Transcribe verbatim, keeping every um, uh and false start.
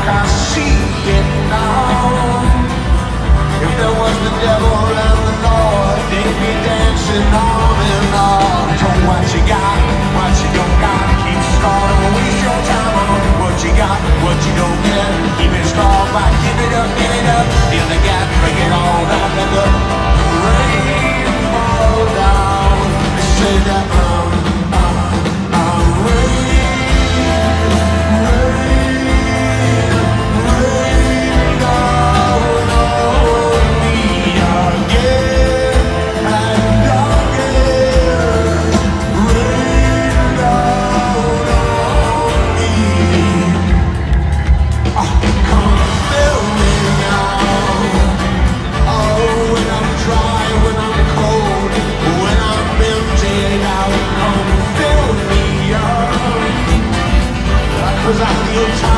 I see it now. If there was the devil and the Lord, they'd be dancing on and on. So what you got, what you don't got, keep strong, don't waste your time on what you got, what you don't get. Keep it strong, but keep it up, get it up, fill the gap, bring it all up, and the rain fall down. They say that um, uh, uh, rain, rain, rain down on me again and again. Rain down on me. Oh, come fill me now. Oh, when I'm dry, when I'm cold, when I'm emptied out, come fill me up. 'Cause I feel tired.